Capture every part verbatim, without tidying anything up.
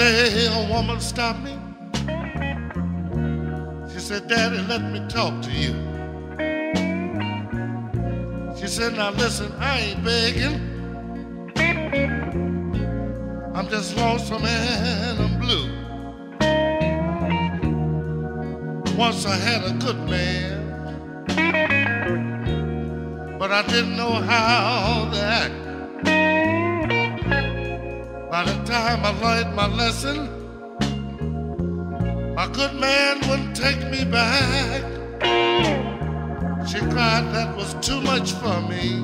day a woman stopped me. She said, Daddy, let me talk to you. She said, now listen, I ain't begging. I'm just lonesome and I'm blue. Once I had a good man, but I didn't know how to act. By the time I learned my lesson, my good man wouldn't take me back. She cried, that was too much for me.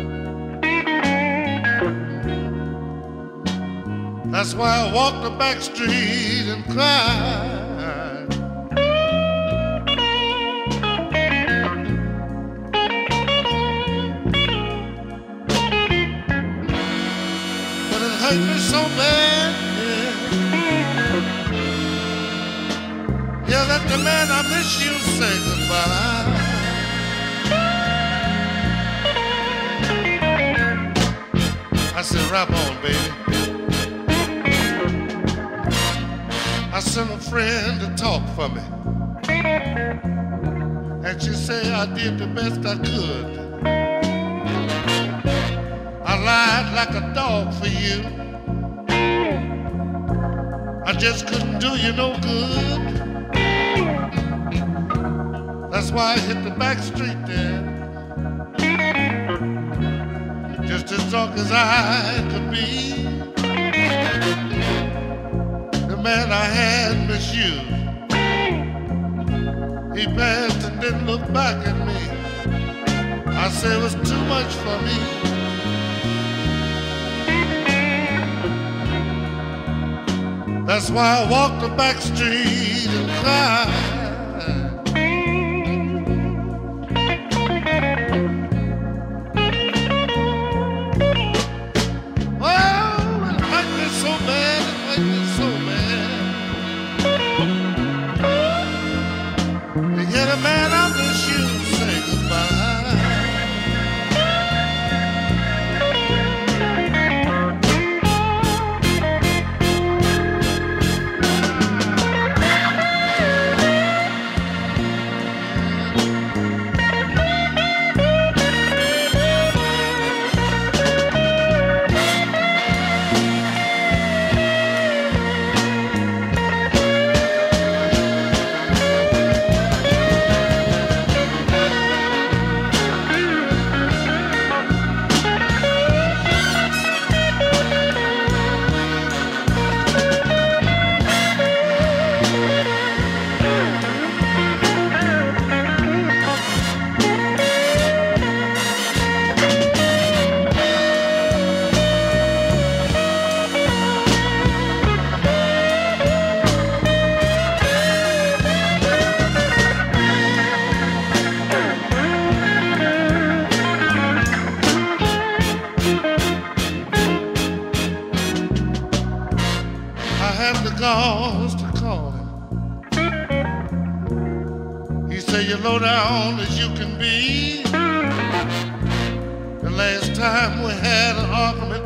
That's why I walked the back street and cried. But it hurt me so bad, yeah. Yeah, let the man I miss you say goodbye. I said, rap on, baby. I sent a friend to talk for me, and she said I did the best I could. I lied like a dog for you. I just couldn't do you no good. That's why I hit the back street there, just as drunk as I could be. The man I had misused, he passed and didn't look back at me. I said it was too much for me. That's why I walked the back street and cried. Man, I miss you, say cause to call him. He said, you're low down as you can be. The last time we had an argument,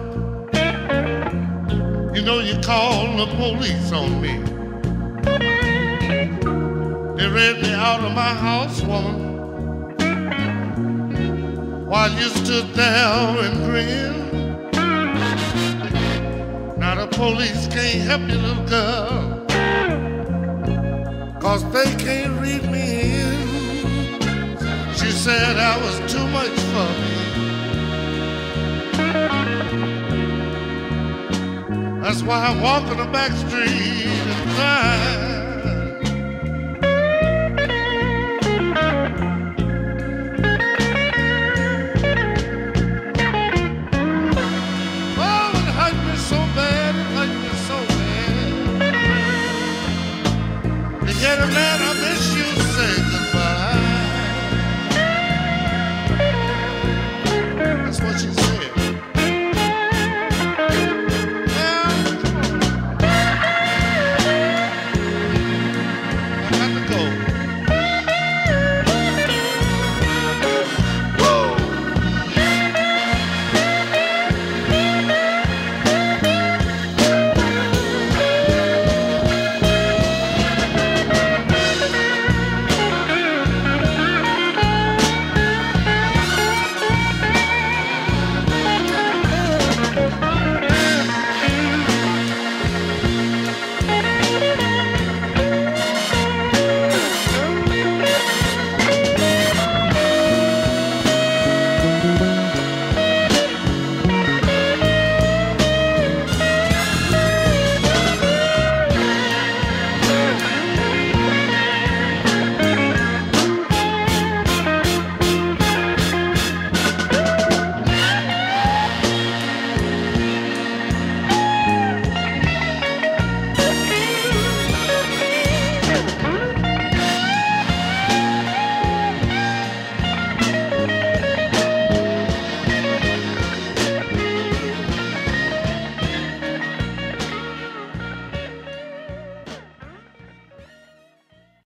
you know you called the police on me. They read me out of my house, woman, while you stood there and grinned. Now the police can't help you, little girl, cause they can't read me in. She said I was too much for me. That's why I walk on the back street and cry.